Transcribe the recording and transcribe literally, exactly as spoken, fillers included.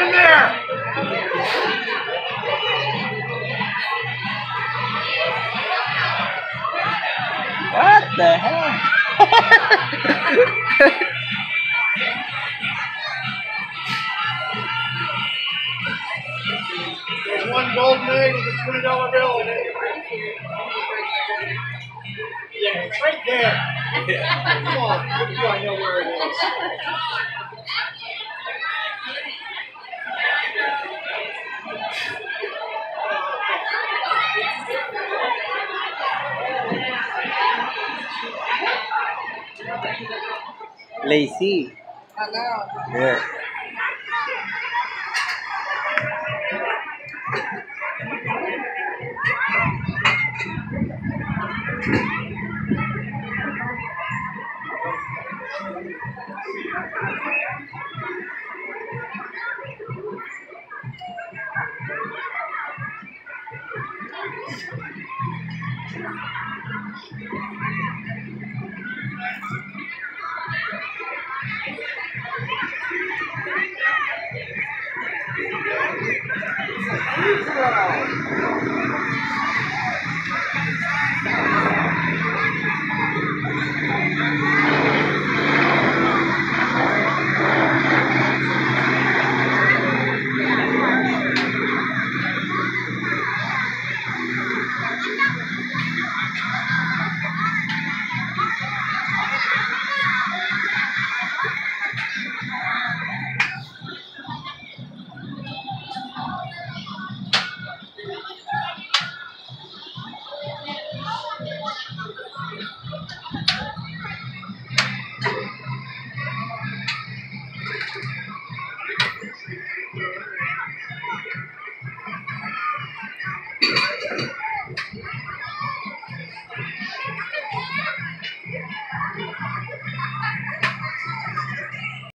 in there! What the hell? There's one golden egg with a twenty dollar bill in it. Yeah, it's right there. Come on, look at you, I know where it is. Lazy. I know. Yeah.